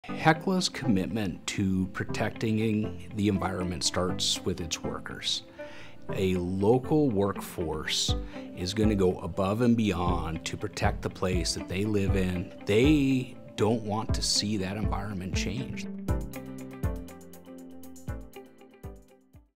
Hecla's commitment to protecting the environment starts with its workers. A local workforce is going to go above and beyond to protect the place that they live in. They don't want to see that environment change.